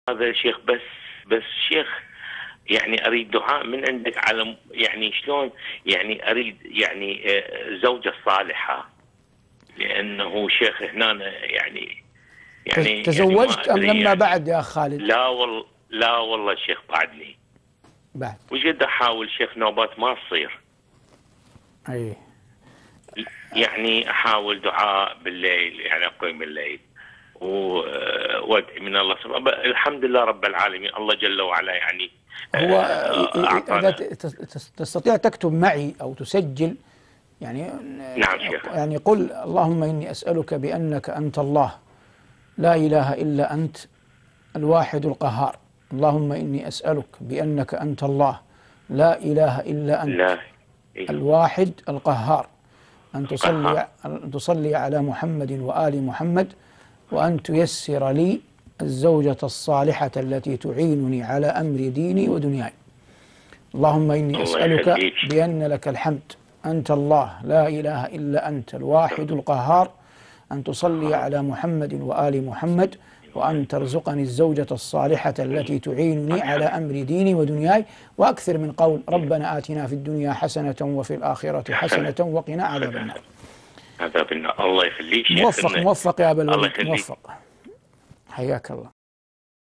هذا يا شيخ، بس شيخ، يعني اريد دعاء من عندك على يعني شلون، يعني اريد يعني زوجة صالحة، لانه شيخ هنا يعني ما تزوجت أم ادري لما يعني. بعد يا خالد؟ لا والله شيخ بعدني. بعد. وجد احاول شيخ، نوبات ما تصير. أي. يعني احاول دعاء بالليل، يعني اقيم الليل وادعي من الله سبحانه. الحمد لله رب العالمين، الله جل وعلا يعني هو إذا اعطانا. تستطيع تكتب معي أو تسجل، يعني نعم شيخ. يعني قل: اللهم إني أسألك بأنك أنت الله، لا إله إلا أنت، الواحد القهار. اللهم إني أسألك بأنك أنت الله، لا إله إلا أنت، لا إله الواحد القهار، القهار. أن تصلي على محمد وآل محمد، وأن تيسر لي الزوجة الصالحة التي تعينني على أمر ديني ودنياي. اللهم إني الله أسألك يخليك. بأن لك الحمد، أنت الله، لا إله إلا أنت، الواحد القهار، أن تصلي قهار. على محمد وآل محمد، وأن ترزقني الزوجة الصالحة التي تعينني على أمر ديني ودنياي. وأكثر من قول: ربنا آتنا في الدنيا حسنة وفي الآخرة حسنة. حسنة وقنا عذاب النار. عذاب النار. الله يخليك شيخ. موفق موفق يا أبا الله الوليد، يخليك. موفق. حياك الله.